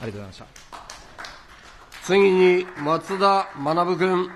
ありがとうございました。 次に松田学君。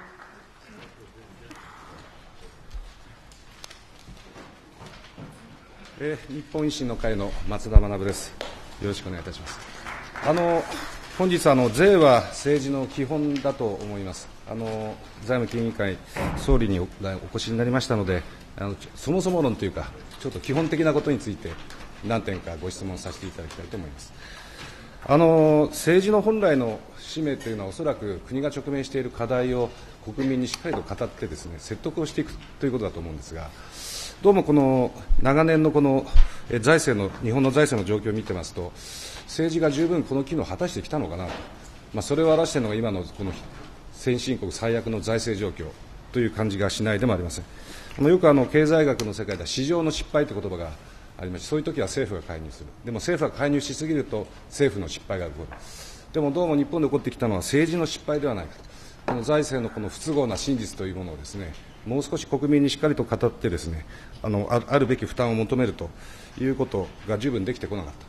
日本維新の会の松田学です。よろしくお願いいたします。本日税は政治の基本だと思います。財務金融委員会、総理にお越しになりましたので、そもそも論というか、ちょっと基本的なことについて、何点かご質問させていただきたいと思います。政治の本来の使命というのは、おそらく国が直面している課題を国民にしっかりと語ってですね、説得をしていくということだと思うんですが、どうもこの長年のこの日本の財政の状況を見てますと、政治が十分この機能を果たしてきたのかなと、それを表しているのが今のこの先進国最悪の財政状況という感じがしないでもありません。よく経済学の世界では市場の失敗という言葉がありまして、そういうときは政府が介入する。でも政府が介入しすぎると政府の失敗が起こる。でもどうも日本で起こってきたのは政治の失敗ではないかと。この財政のこの不都合な真実というものをですね、もう少し国民にしっかりと語ってですね、あるべき負担を求めるということが十分できてこなかった。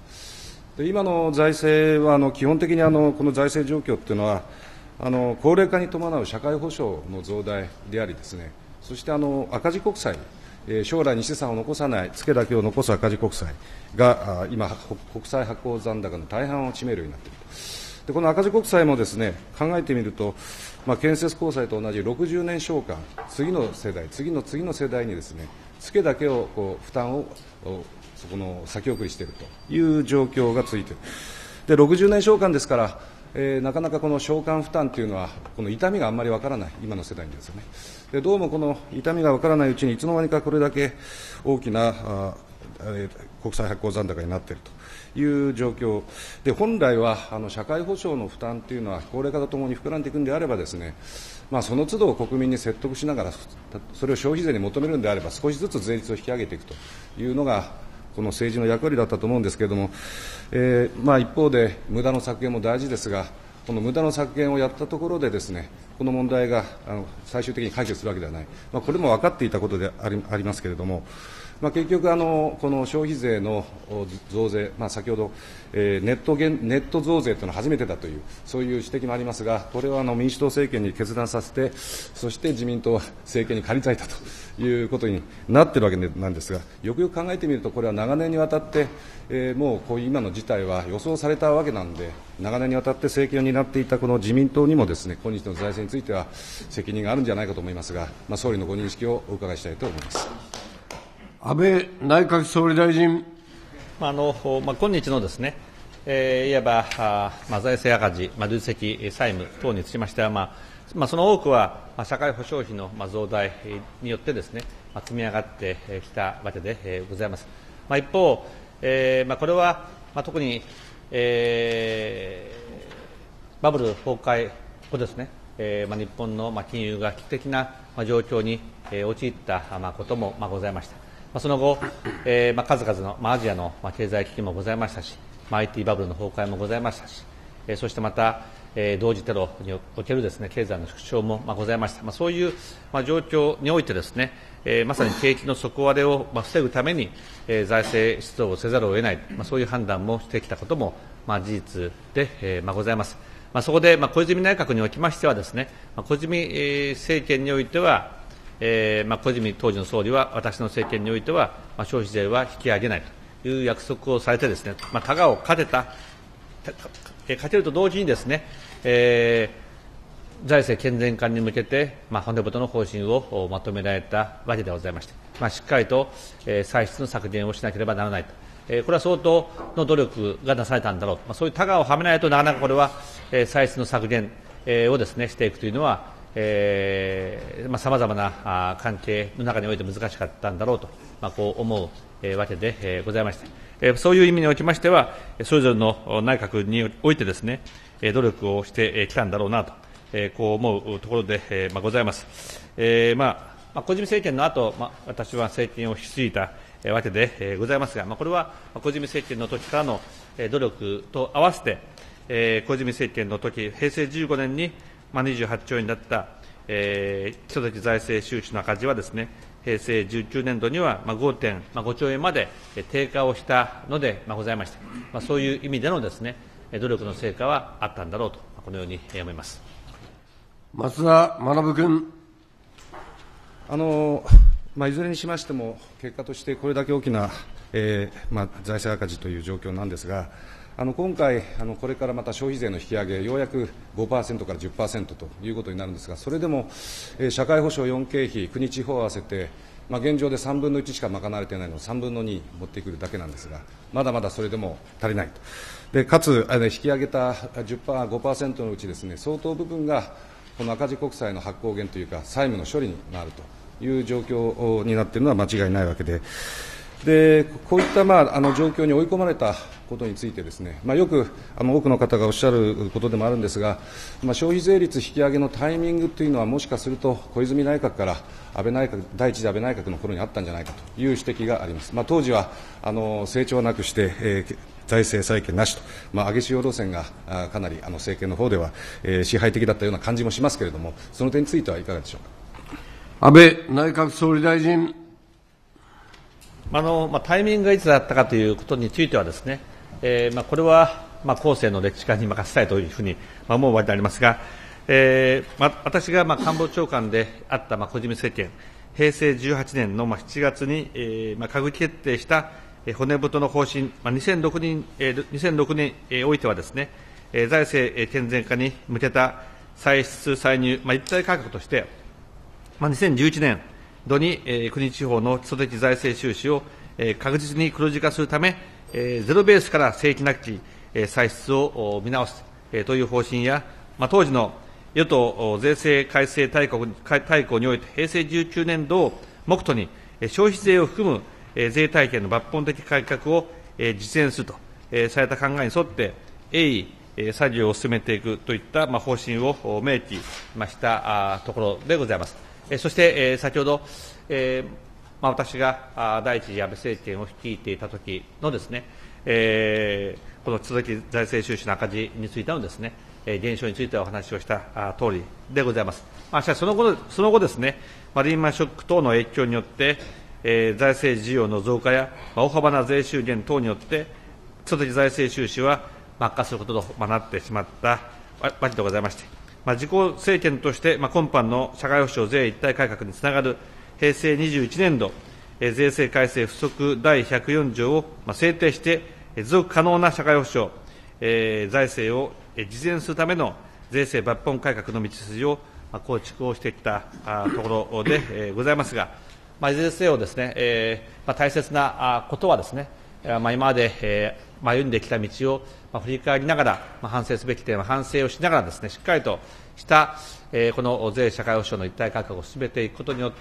で、今の財政は基本的にこの財政状況というのは高齢化に伴う社会保障の増大でありですね、そして赤字国債、将来に資産を残さない、ツケだけを残す赤字国債が今、国債発行残高の大半を占めるようになっていると。でこの赤字国債もですね、考えてみると、建設公債と同じ60年償還、次の世代、次の世代にですね、ツケだけを負担を先送りしているという状況が続いている。で60年償還ですから、なかなかこの償還負担というのは、この痛みがあんまりわからない、今の世代にですよね。でどうもこの痛みがわからないうちに、いつの間にかこれだけ大きな国債発行残高になっているという状況で、本来は社会保障の負担というのは、高齢化とともに膨らんでいくんであればですね、その都度国民に説得しながら、それを消費税に求めるんであれば、少しずつ税率を引き上げていくというのが、この政治の役割だったと思うんですけれども、一方で無駄の削減も大事ですが、この無駄の削減をやったところでですね、この問題が最終的に解決するわけではない、これも分かっていたことでありますけれども、結局この消費税の増税、先ほど、ネット増税というのは初めてだという、そういう指摘もありますが、これは民主党政権に決断させて、そして自民党は政権に借りたいたということになっているわけなんですが、よくよく考えてみると、これは長年にわたって、もうこういう今の事態は予想されたわけなんで、長年にわたって政権を担っていたこの自民党にもですね、今日の財政については責任があるんじゃないかと思いますが、総理のご認識をお伺いしたいと思います。 安倍内閣総理大臣。 今日のですね、いわば財政赤字、累積債務等につきましては、その多くは社会保障費の増大によってですね、積み上がってきたわけでございます。一方、これは特にバブル崩壊後ですね、日本の金融が危機的な状況に陥ったこともございました。その後、数々のアジアの経済危機もございましたし、IT バブルの崩壊もございましたし、そしてまた、同時テロにおけるですね、経済の縮小もございました。そういう状況においてですね、まさに景気の底割れを防ぐために、財政出動をせざるを得ない、そういう判断もしてきたことも事実でございます。そこで小泉内閣におきましてはですね、小泉政権においては、小泉当時の総理は、私の政権においては、消費税は引き上げないという約束をされてですね、タガをかけると同時にですね、財政健全化に向けて、骨太の方針をまとめられたわけでございまして、しっかりと歳出の削減をしなければならないと。これは相当の努力がなされたんだろうと、そういうタガをはめないとなかなかこれは歳出の削減をですね、していくというのは、さまざまな関係の中において難しかったんだろうと、こう思うわけでございまして、そういう意味におきましては、それぞれの内閣においてですね、努力をしてきたんだろうなと、こう思うところでございます。小泉政権の後、私は政権を引き継いだわけでございますが、これは小泉政権の時からの努力と合わせて、小泉政権の時、平成15年に28兆円だった基礎的財政収支の赤字はですね、平成19年度には5.5兆円まで低下をしたのでございまして、そういう意味でのですね、 努力の成果はあったんだろうと、このように思います。 松田学君。 いずれにしましても、結果としてこれだけ大きな、財政赤字という状況なんですが、今回、これからまた消費税の引き上げ、ようやく 5% から 10% ということになるんですが、それでも、社会保障4経費、国地方合わせて、現状で3分の1しか賄われていないのを3分の2持ってくるだけなんですが、まだまだそれでも足りないと。でかつ、引き上げた 5% のうちですね、相当部分がこの赤字国債の発行源というか、債務の処理になるという状況になっているのは間違いないわけで、こういった状況に追い込まれたことについてですね、よく多くの方がおっしゃることでもあるんですが、消費税率引き上げのタイミングというのは、もしかすると小泉内閣から第一次安倍内閣の頃にあったんじゃないかという指摘があります。当時は成長なくして、財政再建なしと、上げ潮路線がかなり政権の方では、支配的だったような感じもしますけれども、その点についてはいかがでしょうか。 安倍内閣総理大臣。 タイミングがいつだったかということについてはですね、これは後世の歴史家に任せたいというふうに思うわけでありますが、私が官房長官であった小泉政権、平成18年の7月に閣議決定した骨太の方針、2006年においてはですね、財政健全化に向けた歳出歳入、一体改革として、2011年度に国地方の基礎的財政収支を確実に黒字化するため、ゼロベースから正規なき歳出を見直すという方針や、当時の与党税制改正大綱において、平成19年度を目途に消費税を含む税体系の抜本的改革を実現するとされた考えに沿って、鋭意作業を進めていくといった方針を明記したところでございます。そして、先ほど、私が第一次安倍政権を率いていたときのですね、この続き財政収支の赤字についてのですね、減少についてお話をした通りでございます。しかしその後ですね、リーマンショック等の影響によって、財政需要の増加や大幅な税収減等によって、基礎的財政収支は悪化することとなってしまったわけでございまして、自公政権として、今般の社会保障税一体改革につながる平成21年度、税制改正付則第104条を制定して、持続可能な社会保障、財政を実現するための税制抜本改革の道筋を構築をしてきたところでございますが、いずれにせよですね、大切なことはですね、今まで歩んできた道を振り返りながら、反省すべき点は反省をしながらですね、しっかりとしたこの税社会保障の一体改革を進めていくことによって、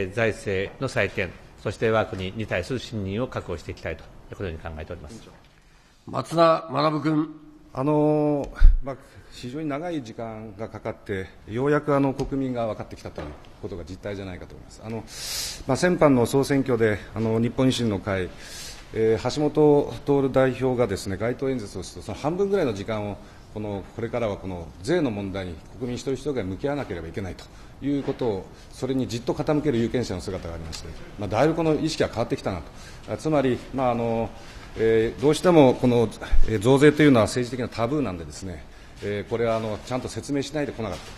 財政の再建、そして我が国に対する信任を確保していきたいと、このように考えております。 松田学君。 非常に長い時間がかかって、ようやく国民が分かってきたということが実態じゃないかと思います。先般の総選挙で日本維新の会、橋本徹代表がですね、街頭演説をすると、その半分ぐらいの時間をこれからはこの税の問題に国民一人一人が向き合わなければいけないということを、それにじっと傾ける有権者の姿がありまして、だいぶこの意識が変わってきたなと。つまり、どうしてもこの増税というのは政治的なタブーなんでですね、これはちゃんと説明しないでこなかった。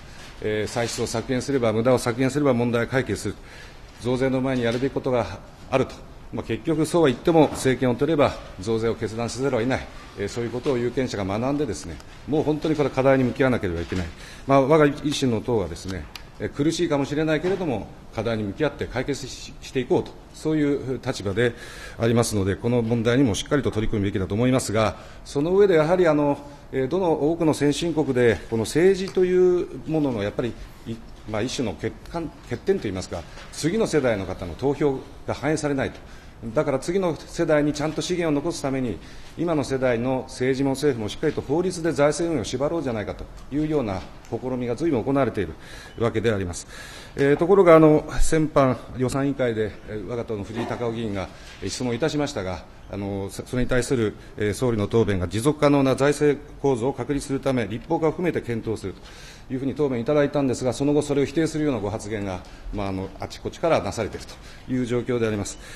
歳出を削減すれば、無駄を削減すれば問題を解決する。増税の前にやるべきことがあると。結局そうは言っても政権を取れば増税を決断せざるを得ない、そういうことを有権者が学んでですね、もう本当にこれ課題に向き合わなければいけない。我が維新の党はですね、苦しいかもしれないけれども課題に向き合って解決していこうと、そういう立場でありますので、この問題にもしっかりと取り組むべきだと思いますが、その上でやはりどの多くの先進国でこの政治というもののやっぱり一種の欠点といいますか、次の世代の方の投票が反映されないと。だから次の世代にちゃんと資源を残すために、今の世代の政治も政府もしっかりと法律で財政運営を縛ろうじゃないかというような試みが随分行われているわけであります。ところが先般予算委員会で我が党の藤井隆夫議員が質問いたしましたが、それに対する総理の答弁が、持続可能な財政構造を確立するため立法化を含めて検討するというふうに答弁いただいたんですが、その後それを否定するようなご発言が、あちこちからなされているという状況であります。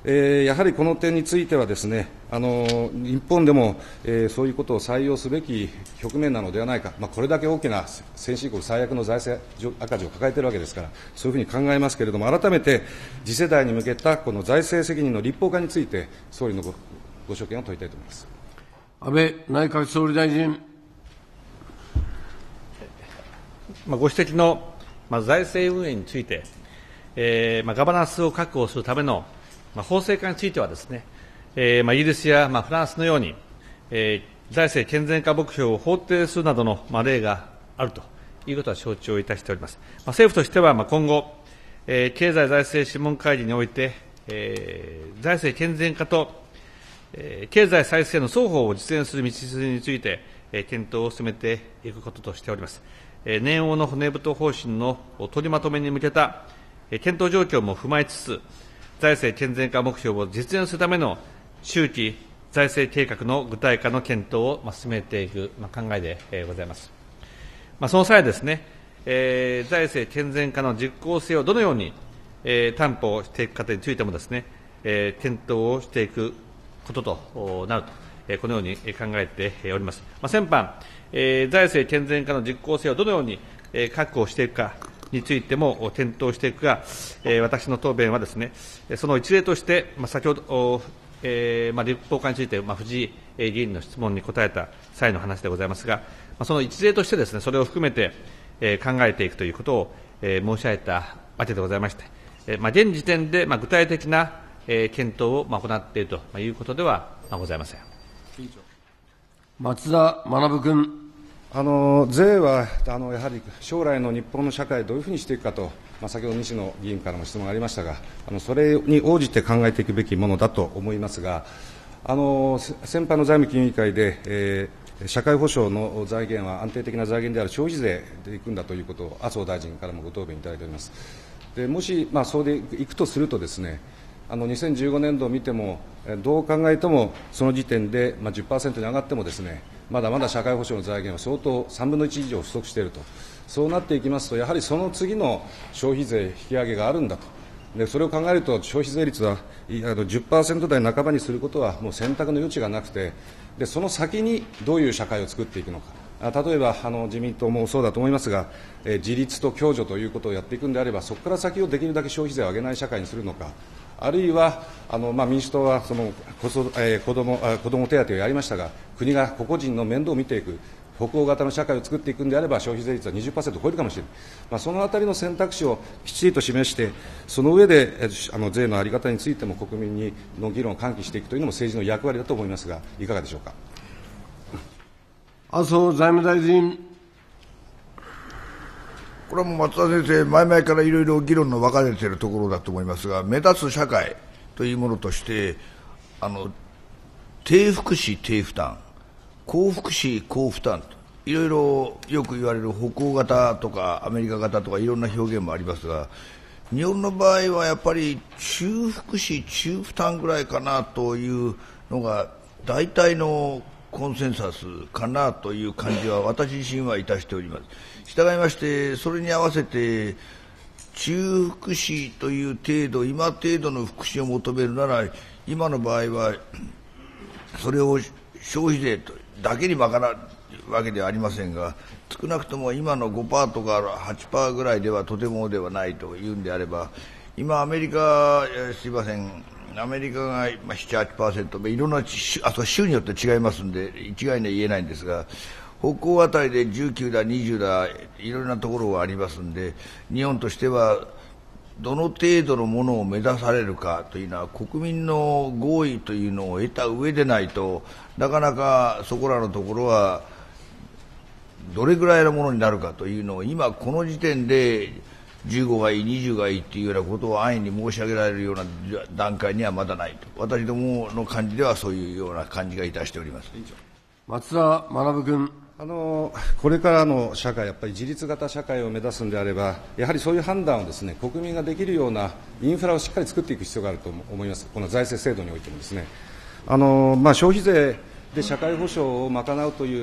やはりこの点についてはですね、日本でも、そういうことを採用すべき局面なのではないか、これだけ大きな先進国最悪の財政赤字を抱えているわけですから、そういうふうに考えますけれども、改めて次世代に向けたこの財政責任の立法化について、総理のご所見を問いたいと思います。 安倍内閣総理大臣。 ご指摘の、財政運営について、ガバナンスを確保するための法制化についてはですね、イギリスやフランスのように、財政健全化目標を法定するなどの例があるということは承知をいたしております。政府としては今後、経済財政諮問会議において、財政健全化と、経済再生の双方を実現する道筋について、検討を進めていくこととしております。年王の骨太方針の取りまとめに向けた検討状況も踏まえつつ、財政健全化目標を実現するための中期財政計画の具体化の検討を進めていく考えでございます。その際ですね、財政健全化の実効性をどのように担保していくかについてもですね、検討をしていくこととなると、このように考えております。先般、財政健全化の実効性をどのように確保していくかについても検討していくが、私の答弁はですね、その一例として、先ほど、立法化について、藤井議員の質問に答えた際の話でございますが、その一例としてですね、それを含めて考えていくということを申し上げたわけでございまして、現時点で具体的な検討を行っているということではございません。 松田学君。 税はやはり将来の日本の社会をどういうふうにしていくかと、先ほど西野議員からも質問がありましたが、それに応じて考えていくべきものだと思いますが、先般の財務金融委員会で、社会保障の財源は安定的な財源である消費税でいくんだということを麻生大臣からもご答弁いただいております。でもし、そうでいくとするとですね、2015年度を見ても、どう考えてもその時点で、10% に上がってもですね、まだまだ社会保障の財源は相当3分の1以上不足していると、そうなっていきますと、やはりその次の消費税引き上げがあるんだと、でそれを考えると、消費税率は10% 台半ばにすることはもう選択の余地がなくて、でその先にどういう社会を作っていくのか。例えば自民党もそうだと思いますが、自立と共助ということをやっていくんであれば、そこから先をできるだけ消費税を上げない社会にするのか、あるいは民主党はその子ども手当をやりましたが、国が個々人の面倒を見ていく、北欧型の社会を作っていくんであれば、消費税率は 20% を超えるかもしれない、そのあたりの選択肢をきっちりと示して、その上で税の在り方についても国民の議論を喚起していくというのも政治の役割だと思いますが、いかがでしょうか。 麻生財務大臣。 これはもう松田先生、前々からいろいろ議論の分かれているところだと思いますが、目立つ社会というものとして、低福祉、低負担、高福祉、高負担と、いろいろよく言われる北欧型とかアメリカ型とかいろんな表現もありますが、日本の場合はやっぱり中福祉、中負担ぐらいかなというのが大体のコンセンサスかなという感じは私自身はいたしております。したがいまして、それに合わせて中福祉という程度、今程度の福祉を求めるなら、今の場合はそれを消費税だけに賄うわけではありませんが、少なくとも今の 5% とか 8% ぐらいではとてもではないというんであれば、今アメリカ、すいません、アメリカが 7-8%、いろんな州によって違いますので一概には言えないんですが、北欧あたりで19だ20だいろいろなところがありますので、日本としてはどの程度のものを目指されるかというのは国民の合意というのを得た上でないと、なかなかそこらのところはどれぐらいのものになるかというのを今この時点で15がいい20がいいというようなことを安易に申し上げられるような段階にはまだないと、私どもの感じではそういうような感じがいたしております。 松田学君。 これからの社会、やっぱり自立型社会を目指すのであれば、やはりそういう判断をですね、国民ができるようなインフラをしっかり作っていく必要があると思います。この財政制度においてもですね、消費税で社会保障を賄うという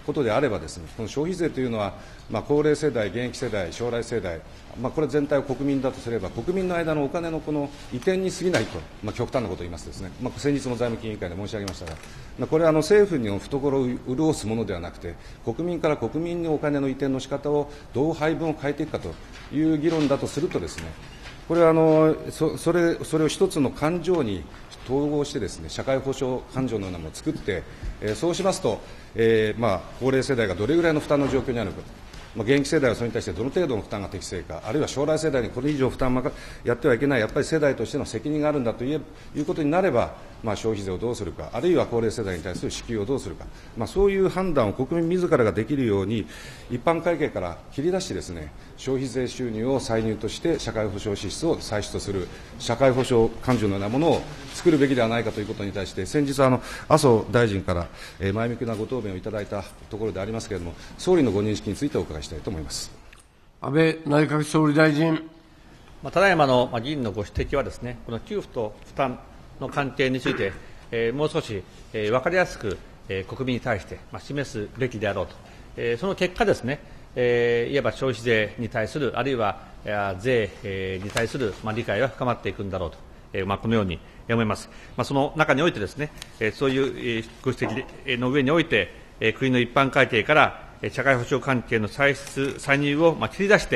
ことであればですね、この消費税というのは、高齢世代、現役世代、将来世代、これ全体を国民だとすれば、国民の間のお金のこの移転に過ぎないと、極端なことを言いますとですね、先日も財務金委員会で申し上げましたが、これは政府の懐を潤すものではなくて、国民から国民にお金の移転の仕方をどう配分を変えていくかという議論だとするとですね、これはそれを一つの勘定に統合してですね、社会保障勘定のようなものを作って、そうしますと、高齢世代がどれぐらいの負担の状況にあるのか、現役世代はそれに対してどの程度の負担が適正か、あるいは将来世代にこれ以上負担をやってはいけない、やっぱり世代としての責任があるんだということになれば、消費税をどうするか、あるいは高齢世代に対する支給をどうするか、そういう判断を国民自らができるように、一般会計から切り出してですね、消費税収入を歳入として社会保障支出を歳出とする社会保障勘定のようなものを作るべきではないかということに対して、先日麻生大臣から前向きなご答弁をいただいたところでありますけれども、総理のご認識についてお伺いしたいと思います。 安倍内閣総理大臣。 ただいまの議員のご指摘はですね、この給付と負担の関係について、もう少し分かりやすく国民に対して示すべきであろうと、その結果ですね、いわば消費税に対する、あるいは税に対する理解は深まっていくんだろうと、このように思います。その中においてですね、そういうご指摘の上において、国の一般会計から社会保障関係の歳出、歳入を切り出して、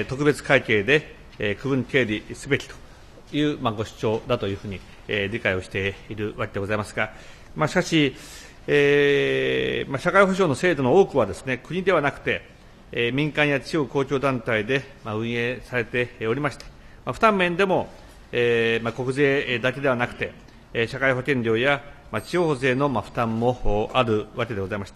特別会計で区分経理すべきというご主張だというふうに理解をしているわけでございますが、しかし、社会保障の制度の多くはですね、国ではなくて、民間や地方公共団体で運営されておりまして、負担面でも、国税だけではなくて、社会保険料や地方税の負担もあるわけでございまして、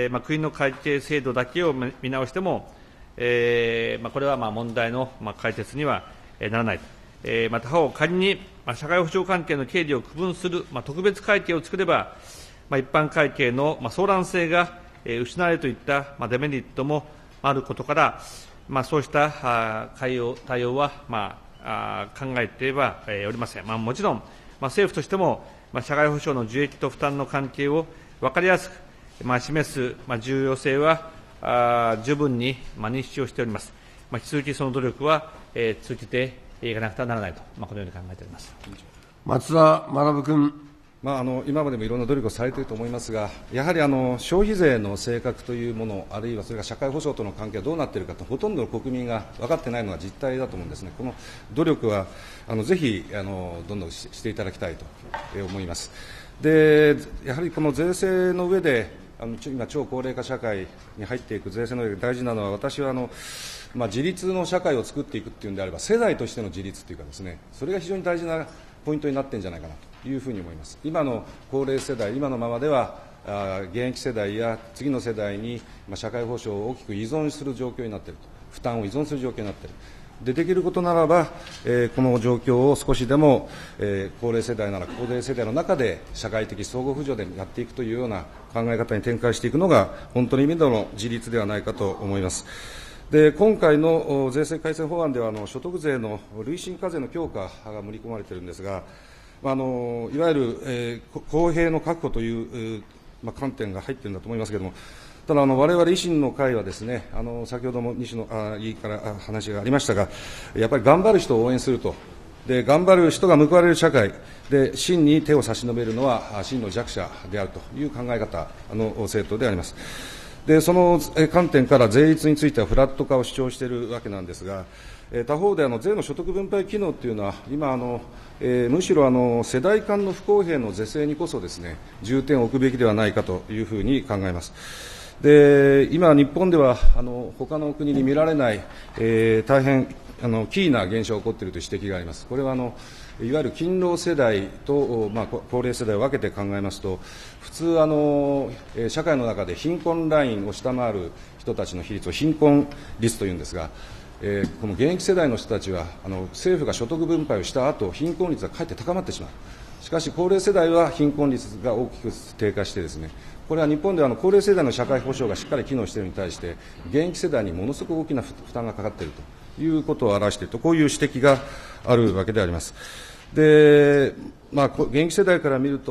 国の会計制度だけを見直しても、これは問題の解決にはならないと。また他方、仮に社会保障関係の経理を区分する特別会計を作れば、一般会計の相談性が失われるといったデメリットもあることから、そうした対応は考えてはおりません。もちろん、政府としても社会保障の受益と負担の関係を分かりやすく示す重要性は十分に認識をしております。引き続きその努力は続けていかなくてはならないと、このように考えております。 松田学君。 今までもいろんな努力をされていると思いますが、やはり消費税の性格というもの、あるいはそれが社会保障との関係はどうなっているかと、ほとんどの国民が分かっていないのが実態だと思うんですね。この努力はぜひどんどんしていただきたいと思います。で、やはりこの税制の上で、今、超高齢化社会に入っていく税制の上で大事なのは、私は自立の社会を作っていくというのであれば、世代としての自立というかですね、それが非常に大事なポイントになっているんじゃないかなというふうに思います。今の高齢世代、今のままでは現役世代や次の世代に社会保障を大きく依存する状況になっていると、負担を依存する状況になっている。できることならば、この状況を少しでも、高齢世代なら高齢世代の中で社会的相互扶助でやっていくというような考え方に展開していくのが本当に意味での自立ではないかと思います。で、今回の税制改正法案では所得税の累進課税の強化が盛り込まれているんですが、いわゆる、公平の確保という、観点が入っているんだと思いますけれども、ただ我々維新の会はですね、先ほども西野議員から話がありましたが、やっぱり頑張る人を応援すると、で頑張る人が報われる社会で、真に手を差し伸べるのは真の弱者であるという考え方の政党であります。でその観点から税率についてはフラット化を主張しているわけなんですが、他方で税の所得分配機能というのは、今むしろ世代間の不公平の是正にこそですね、重点を置くべきではないかというふうに考えます。で今、日本では他の国に見られない、大変キーな現象が起こっているという指摘があります。これはいわゆる勤労世代と、高齢世代を分けて考えますと、普通社会の中で貧困ラインを下回る人たちの比率を貧困率というんですが、この現役世代の人たちは政府が所得分配をした後、貧困率がかえって高まってしまう。しかし高齢世代は貧困率が大きく低下してですね、これは日本では高齢世代の社会保障がしっかり機能しているのに対して、現役世代にものすごく大きな負担がかかっているということを表していると、こういう指摘があるわけであります。で、現役世代から見ると、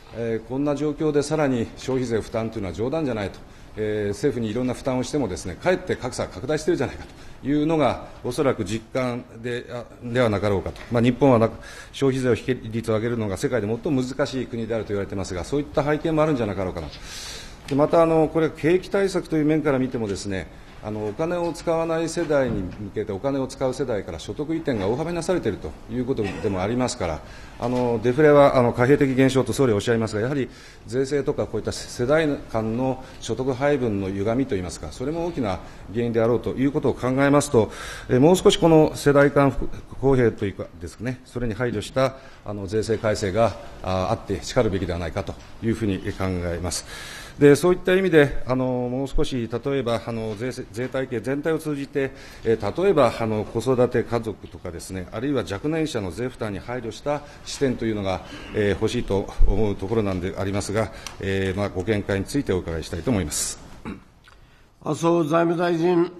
こんな状況でさらに消費税負担というのは冗談じゃないと、政府にいろんな負担をしてもですね、かえって格差が拡大しているじゃないかというのが、おそらく実感ではなかろうかと、日本は消費税比率を上げるのが世界で最も難しい国であると言われていますが、そういった背景もあるんじゃなかろうかなと。でまたこれ、景気対策という面から見てもですね、お金を使わない世代に向けてお金を使う世代から所得移転が大幅になされているということでもありますから、デフレは貨幣的減少と総理はおっしゃいますが、やはり税制とかこういった世代間の所得配分の歪みといいますか、それも大きな原因であろうということを考えますと、もう少しこの世代間不公平というかですね、それに配慮した税制改正があってしかるべきではないかというふうに考えます。でそういった意味でもう少し例えば税体系全体を通じて、例えば子育て家族とかですね、あるいは若年者の税負担に配慮した視点というのが、欲しいと思うところなんでありますが、ご見解についてお伺いしたいと思います。 麻生財務大臣。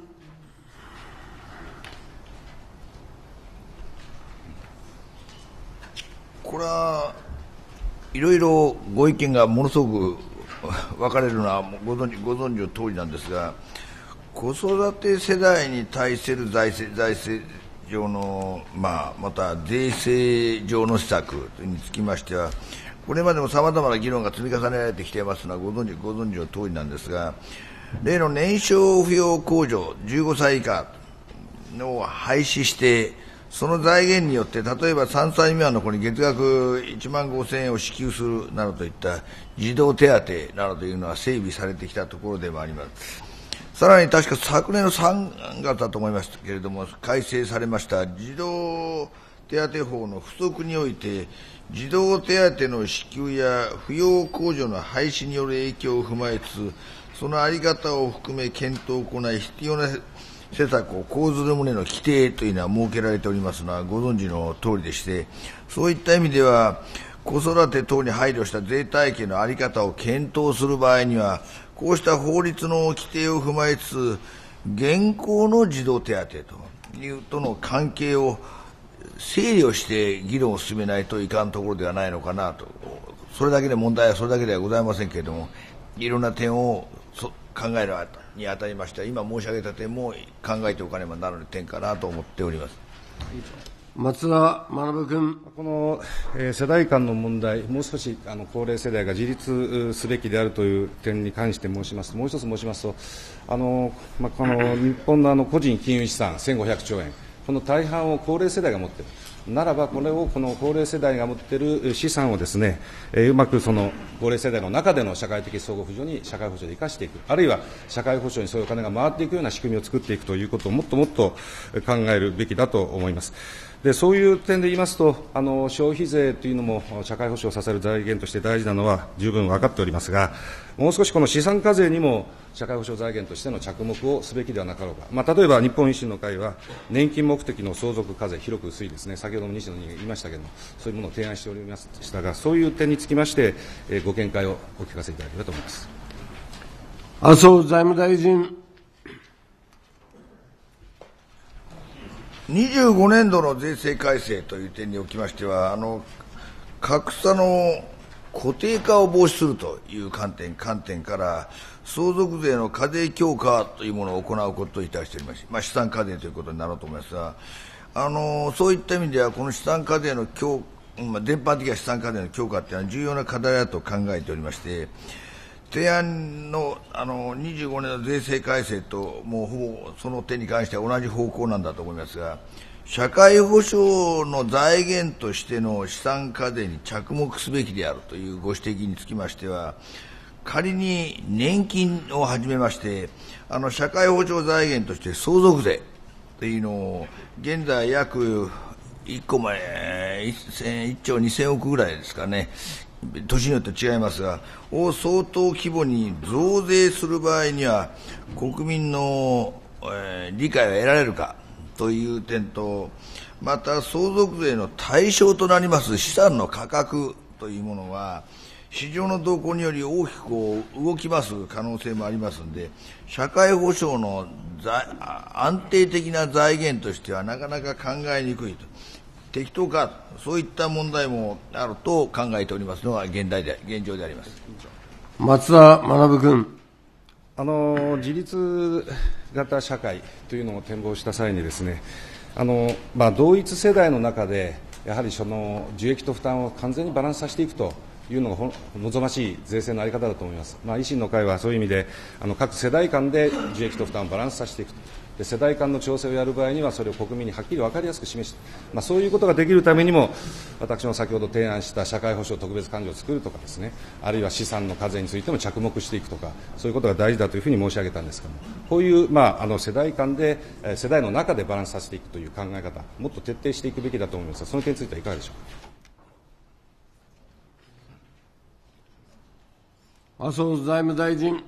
これはいろいろご意見がものすごく分かれるのはご存知の通りなんですが、子育て世代に対する財政上の、また税制上の施策につきましては、これまでもさまざまな議論が積み重ねられてきていますのはご存知の通りなんですが、例の年少扶養控除15歳以下を廃止して、その財源によって、例えば3歳未満の子に月額1万5000円を支給するなどといった児童手当などというのは整備されてきたところでもあります。さらに確か昨年の3月だと思いますけれども、改正されました児童手当法の付則において、児童手当の支給や扶養控除の廃止による影響を踏まえつつ、その在り方を含め検討を行い、必要な施策を講ずる旨の規定というのは設けられておりますのはご存知の通りでして、そういった意味では子育て等に配慮した税体系の在り方を検討する場合には、こうした法律の規定を踏まえつつ、現行の児童手当との関係を整理をして議論を進めないといかんところではないのかなと。それだけで問題はそれだけではございませんけれども、いろんな点を考えるにあたりましては、今申し上げた点も考えておかねばならない点かなと思っております。 松田学君。 この、世代間の問題、もう少し高齢世代が自立すべきであるという点に関してもう一つ申しますと、この日本の個人金融資産1500兆円、この大半を高齢世代が持っている。ならば、これをこの高齢世代が持っている資産をですね、うまくその高齢世代の中での社会的相互扶助に社会保障で生かしていく、あるいは社会保障にそういうお金が回っていくような仕組みを作っていくということをもっともっと考えるべきだと思います。でそういう点で言いますと、消費税というのも社会保障を支える財源として大事なのは十分分かっておりますが、もう少しこの資産課税にも社会保障財源としての着目をすべきではなかろうか。例えば日本維新の会は年金目的の相続課税、広く薄いですね、先ほども西野議員が言いましたけれども、そういうものを提案しておりましたが、そういう点につきまして、ご見解をお聞かせいただければと思います。 麻生財務大臣。 25年度の税制改正という点におきましては、格差の固定化を防止するという観点から相続税の課税強化というものを行うことといたしております。資産課税ということになろうと思いますが、そういった意味ではこの資産課税の全般的な資産課税の強化というのは重要な課題だと考えておりまして、提案の25年の税制改正ともうほぼその点に関しては同じ方向なんだと思いますが、社会保障の財源としての資産課税に着目すべきであるというご指摘につきましては、仮に年金をはじめまして社会保障財源として相続税というのを現在約1兆2000億ぐらいですかね、年によって違いますが、相当規模に増税する場合には国民の、理解が得られるかという点と、また相続税の対象となります資産の価格というものは市場の動向により大きく動きます可能性もありますので、社会保障の安定的な財源としてはなかなか考えにくいと。 適当か、そういった問題もあると考えておりますのが現状であります。 松田学君。 自立型社会というのを展望した際にですね、同一世代の中でやはりその受益と負担を完全にバランスさせていくというのが望ましい税制の在り方だと思います。維新の会はそういう意味で各世代間で受益と負担をバランスさせていくで、世代間の調整をやる場合にはそれを国民にはっきり分かりやすく示して、そういうことができるためにも私も先ほど提案した社会保障特別勘定を作るとかですね、あるいは資産の課税についても着目していくとか、そういうことが大事だというふうに申し上げたんですけれども、こういう、世代間で世代の中でバランスさせていくという考え方、もっと徹底していくべきだと思いますが、その点についてはいかがでしょうか。 麻生財務大臣。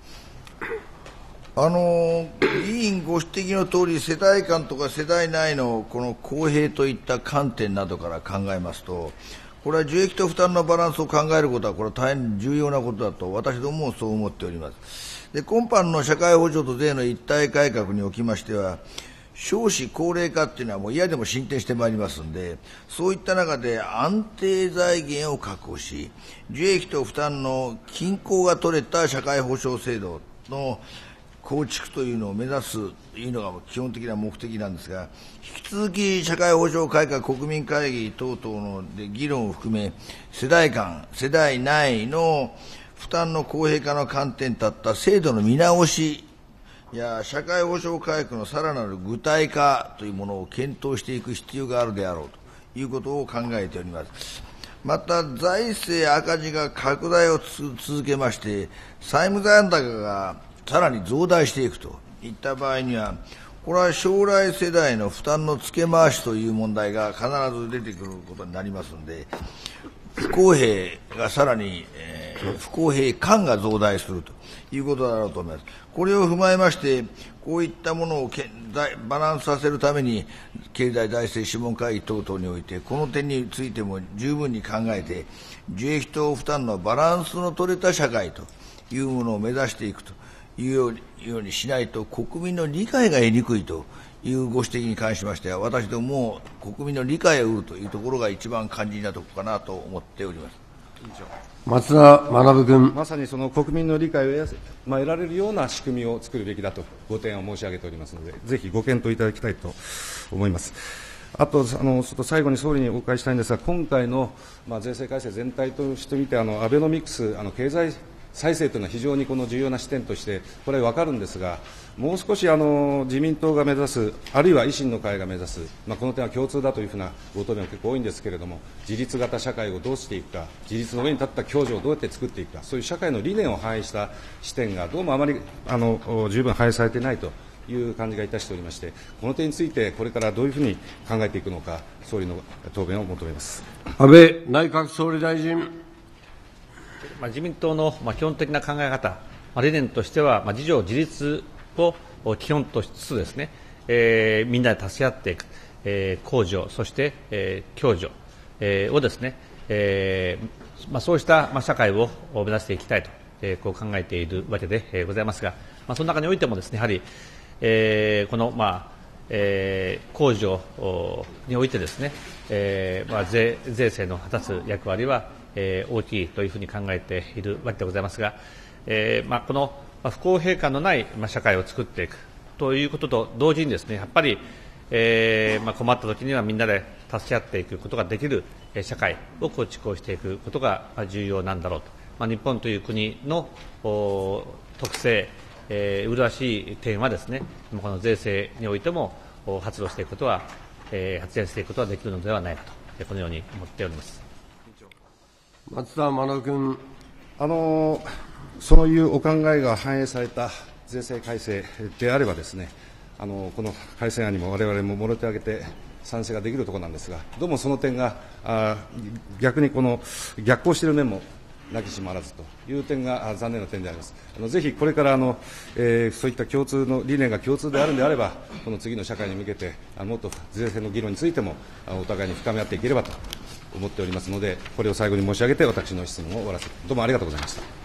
議員ご指摘のとおり、世代間とか世代内のこの公平といった観点などから考えますと、これは受益と負担のバランスを考えることは、これは大変重要なことだと、私どももそう思っております。で、今般の社会保障と税の一体改革におきましては、少子高齢化っていうのはもう嫌でも進展してまいりますので、そういった中で安定財源を確保し、受益と負担の均衡が取れた社会保障制度の構築というのを目指すというのが基本的な目的なんですが、引き続き社会保障改革国民会議等々の議論を含め、世代間、世代内の負担の公平化の観点に立った制度の見直しや社会保障改革のさらなる具体化というものを検討していく必要があるであろうということを考えております。また、財政赤字が拡大を続けまして、債務残高がさらに増大していくといった場合には、これは将来世代の負担の付け回しという問題が必ず出てくることになりますので、不公平がさらに、不公平感が増大するということだろうと思います。これを踏まえまして、こういったものをバランスさせるために、経済財政諮問会議等々において、この点についても十分に考えて、受益と負担のバランスの取れた社会というものを目指していくというようにしないと、国民の理解が得にくいというご指摘に関しましては、私どもも国民の理解を得るというところが一番肝心なところかなと思っております。 松田学君。 まさにその国民の理解を得られるような仕組みを作るべきだとご提案を申し上げておりますので、ぜひご検討いただきたいと思います。あと、ちょっと最後に総理にお伺いしたいんですが、今回の、税制改正全体としてみて、アベノミクス、経済再生というのは非常にこの重要な視点として、これは分かるんですが、もう少し自民党が目指す、あるいは維新の会が目指す、この点は共通だというふうなご答弁が結構多いんですけれども、自立型社会をどうしていくか、自立の上に立った共助をどうやって作っていくか、そういう社会の理念を反映した視点がどうもあまり十分反映されていないという感じがいたしておりまして、この点についてこれからどういうふうに考えていくのか、総理の答弁を求めます。 安倍内閣総理大臣。 自民党の基本的な考え方、理念としては、自助、自立を基本としつつですね、みんなで助け合っていく、公助、そして、共助、をですね、そうした社会を目指していきたいと、こう考えているわけでございますが、その中においてもですね、やはり、この、公助においてですね、税制の果たす役割は、大きいというふうに考えているわけでございますが、この不公平感のない社会を作っていくということと同時にですね、やっぱり、困ったときにはみんなで助け合っていくことができる社会を構築をしていくことが重要なんだろうと、日本という国の特性、麗しい点はですね、この税制においても発現していくことはできるのではないかと、このように思っております。 松田学君。 そういうお考えが反映された税制改正であればですね、この改正案にも我々ももろ手を挙げて賛成ができるところなんですが、どうもその点が逆に逆行している面もなきしもあらずという点が残念な点であります。ぜひこれからそういった共通の理念が共通であるのであれば、この次の社会に向けてもっと税制の議論についてもお互いに深め合っていければと思っておりますので、これを最後に申し上げて私の質問を終わらせて、どうもありがとうございました。